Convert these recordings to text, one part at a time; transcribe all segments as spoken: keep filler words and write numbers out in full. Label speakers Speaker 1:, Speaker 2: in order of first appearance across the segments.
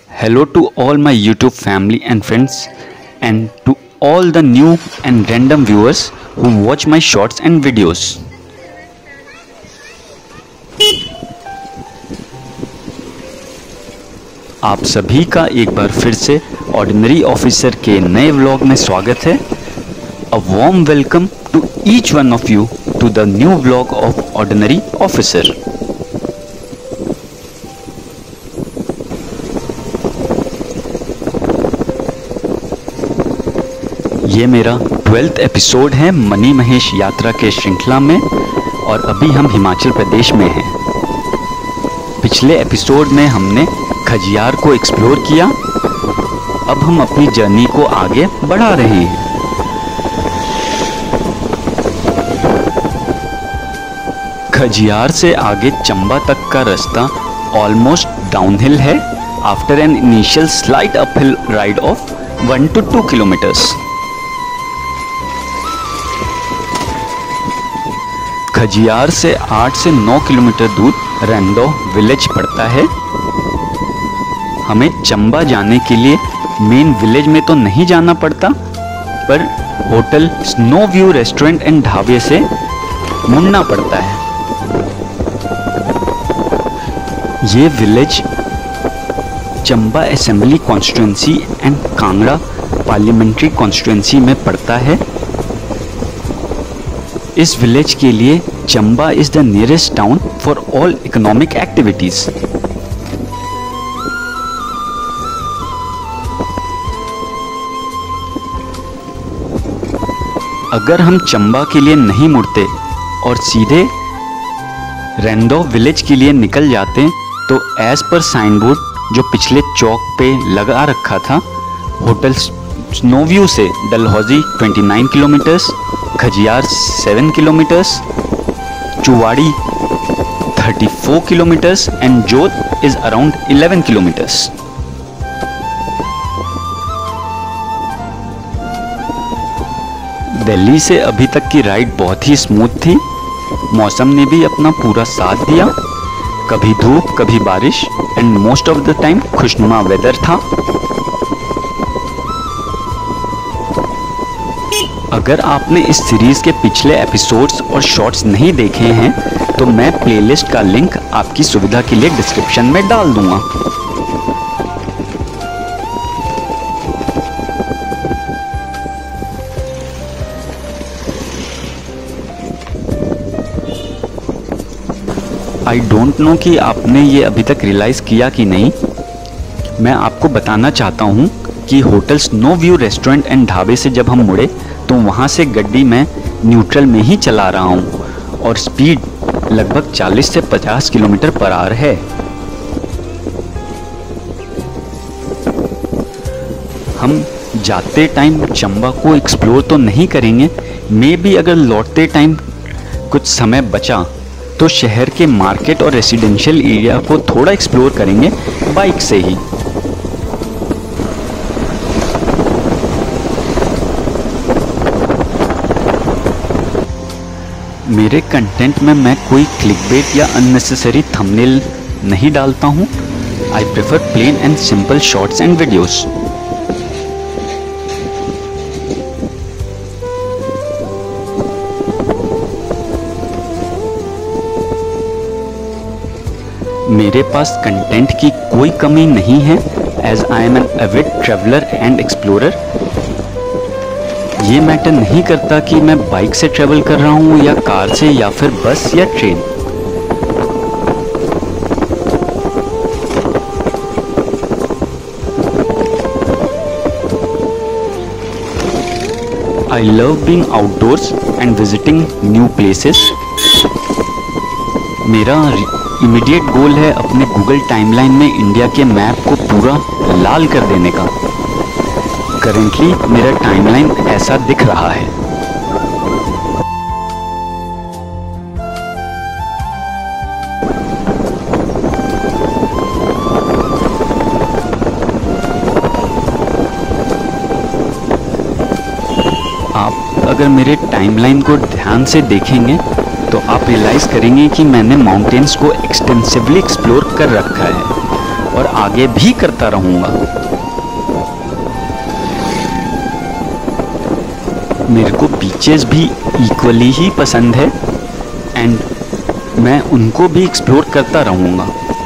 Speaker 1: Hello to all my YouTube family and friends, and to all the new and random viewers who watch my shorts and videos. आप सभी का एक बार फिर से ordinary officer के नए व्लॉग में स्वागत है। A warm welcome to each one of you to the new vlog of Ordinary Officer. ये मेरा ट्वेल्थ एपिसोड है मनी महेश यात्रा के श्रृंखला में, और अभी हम हिमाचल प्रदेश में हैं। पिछले एपिसोड में हमने खजियार को एक्सप्लोर किया। अब हम अपनी जर्नी को आगे बढ़ा रहे हैं। खजियार से आगे चंबा तक का रास्ता ऑलमोस्ट डाउनहिल है after an initial slight uphill ride of one two two kilometers. Khajjiar से आठ से नौ किलोमीटर दूर रेंडो विलेज पड़ता है। हमें चंबा जाने के लिए मेन विलेज में तो नहीं जाना पड़ता, पर hotel snow view restaurant and ढाबे से मुड़ना पड़ता है। ये village Chamba assembly constituency and Kangra parliamentary constituency में पड़ता है। इस विलेज के लिए Chamba is the nearest town for all economic activities. अगर हम चंबा के लिए नहीं मुड़ते और सीधे रेंडो विलेज के लिए निकल जाते तो एज पर साइन बोर्ड जो पिछले चौक पे लगा रखा था, होटल स्नो व्यू से डलहौजी उनतीस किलोमीटर्स, खजियार सात किलोमीटर्स, चुवाड़ी चौंतीस kilometers and Jot is around ग्यारह किलोमीटर्स। दिल्ली से अभी तक की राइड बहुत ही स्मूथ थी। मौसम ने भी अपना पूरा साथ दिया, कभी धूप कभी बारिश and most of the time खुशनुमा वेदर था। अगर आपने इस सीरीज के पिछले एपिसोड्स और शॉर्ट्स नहीं देखे हैं तो मैं प्लेलिस्ट का लिंक आपकी सुविधा के लिए डिस्क्रिप्शन में डाल दूंगा। आई डोंट नो कि आपने ये अभी तक रियलाइज़ किया कि नहीं। मैं आपको बताना चाहता हूँ कि hotel snow view restaurant and ढाबे से जब हम मुड़े तो वहाँ से गड्डी मैं न्यूट्रल में ही चला रहा हूँ और स्पीड लगभग चालीस से पचास किलोमीटर पर आवर है। हम जाते टाइम चंबा को एक्सप्लोर तो नहीं करेंगे, मे बी अगर लौटते टाइम कुछ समय बचा तो शहर के मार्केट और रेसिडेंशियल एरिया को थोड़ा एक्सप्लोर करेंगे बाइक से ही। मेरे कंटेंट में मैं कोई क्लिकबेट या अननेसेसरी थंबनेल नहीं डालता हूँ। I prefer plain and simple shorts and videos. मेरे पास कंटेंट की कोई कमी नहीं है, as I am an avid traveler and explorer. ये मैटर नहीं करता कि मैं बाइक से ट्रैवल कर रहा हूँ या कार से या फिर बस या train. I love being outdoors and visiting new places. मेरा इमीडिएट गोल है अपने गूगल टाइमलाइन में इंडिया के मैप को पूरा लाल कर देने का। करेंटली मेरा टाइमलाइन ऐसा दिख रहा है। आप अगर मेरे टाइमलाइन को ध्यान से देखेंगे तो आप रियलाइज़ करेंगे कि मैंने माउंटेन्स को एक्सटेंसिवली एक्सप्लोर कर रखा है और आगे भी करता रहूँगा। मेरे को बीचेस भी इक्वली ही पसंद है एंड मैं उनको भी एक्सप्लोर करता रहूँगा।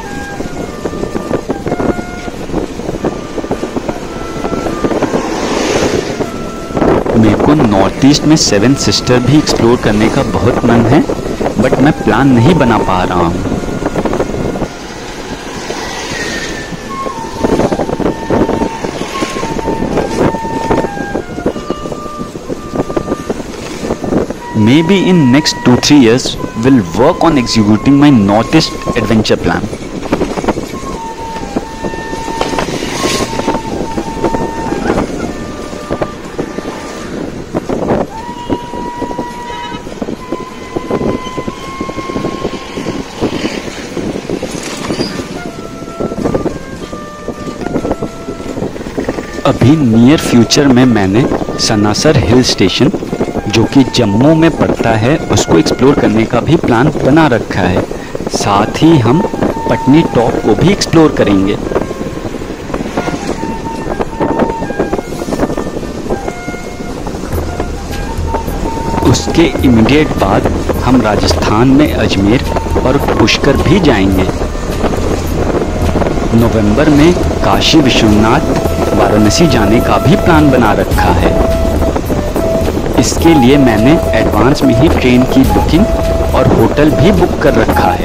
Speaker 1: मेरे को नॉर्थ ईस्ट में सेवन सिस्टर भी एक्सप्लोर करने का बहुत मन है, बट मैं प्लान नहीं बना पा रहा हूँ। Maybe in next two three years will work on executing my Northeast adventure plan. अभी नियर फ्यूचर में मैंने सनासर हिल स्टेशन जो कि जम्मू में पड़ता है उसको एक्सप्लोर करने का भी प्लान बना रखा है। साथ ही हम पटनी टॉप को भी एक्सप्लोर करेंगे। उसके इमीडिएट बाद हम राजस्थान में अजमेर और पुष्कर भी जाएंगे। नवंबर में काशी विश्वनाथ वाराणसी जाने का भी प्लान बना रखा है। इसके लिए मैंने एडवांस में ही ट्रेन की बुकिंग और होटल भी बुक कर रखा है।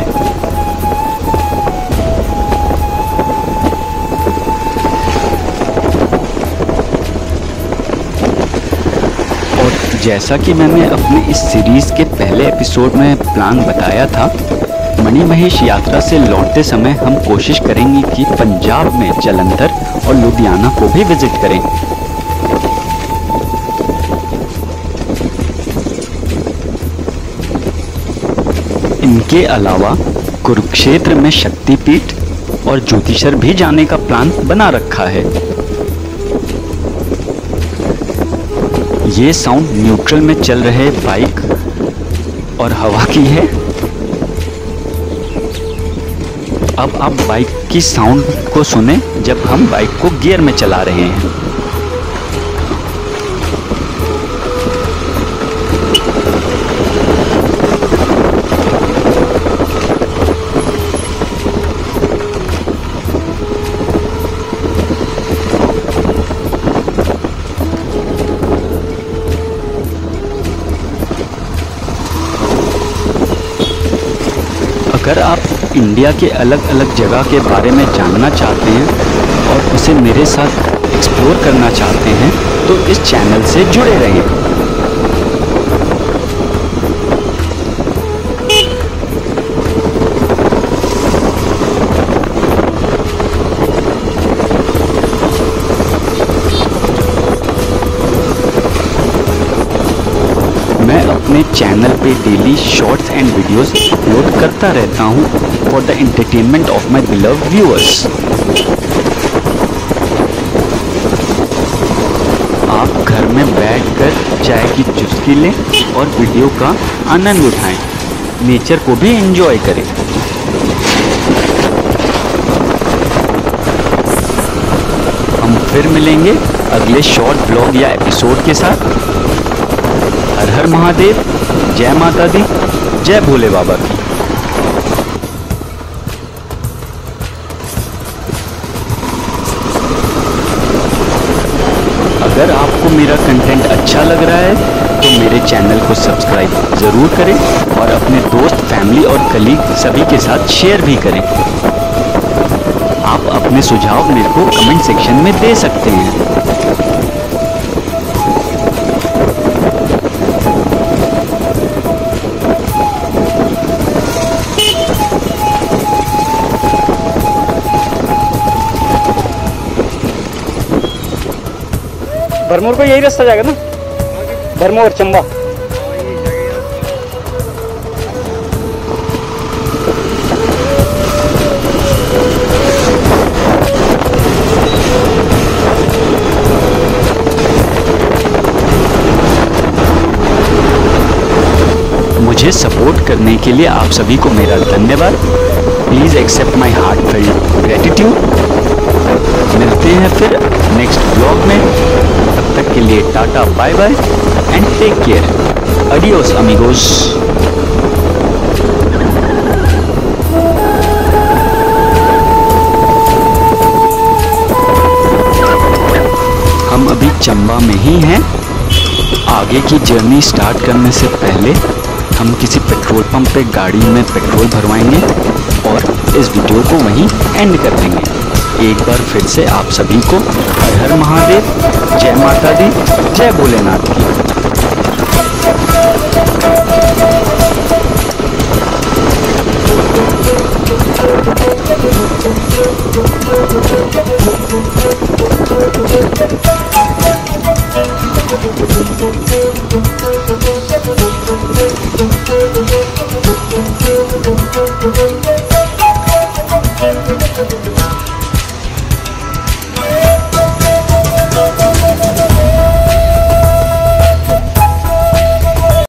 Speaker 1: और जैसा कि मैंने अपने इस सीरीज़ के पहले एपिसोड में प्लान बताया था, मणि महेश यात्रा से लौटते समय हम कोशिश करेंगे कि पंजाब में जालंधर और लुधियाना को भी विजिट करें। इनके अलावा कुरुक्षेत्र में शक्तिपीठ और ज्योतिषर भी जाने का प्लान बना रखा है। ये साउंड न्यूट्रल में चल रहे बाइक और हवा की है। अब आप बाइक की साउंड को सुने जब हम बाइक को गियर में चला रहे हैं। अगर आप इंडिया के अलग अलग जगह के बारे में जानना चाहते हैं और उसे मेरे साथ एक्सप्लोर करना चाहते हैं तो इस चैनल से जुड़े रहें। मैं अपने चैनल पे daily shorts and videos upload करता रहता हूँ for the entertainment of my beloved viewers. आप घर में बैठकर चाय की चुस्की लें और वीडियो का आनंद उठाएं, नेचर को भी एंजॉय करें। हम फिर मिलेंगे अगले शॉर्ट ब्लॉग या एपिसोड के साथ। हर हर महादेव, जय माता दी, जय भोले बाबा की। अगर आपको मेरा कंटेंट अच्छा लग रहा है तो मेरे चैनल को सब्सक्राइब ज़रूर करें और अपने दोस्त, फैमिली और कलीग सभी के साथ शेयर भी करें। आप अपने सुझाव मेरे को कमेंट सेक्शन में दे सकते हैं।
Speaker 2: भरमौर को यही रास्ता जाएगा ना, भरमौर चंबा।
Speaker 1: मुझे सपोर्ट करने के लिए आप सभी को मेरा धन्यवाद। Please accept my heartfelt gratitude. मिलते हैं फिर नेक्स्ट ब्लॉग में, तब तक के लिए tata bye bye and take care. अडियोस अमीगोस। हम अभी चंबा में ही हैं। आगे की जर्नी स्टार्ट करने से पहले हम किसी पेट्रोल पंप पे गाड़ी में पेट्रोल भरवाएंगे और इस वीडियो को वहीं एंड कर देंगे। एक बार फिर से आप सभी को हर हर महादेव, जय माता दी, जय भोलेनाथ की।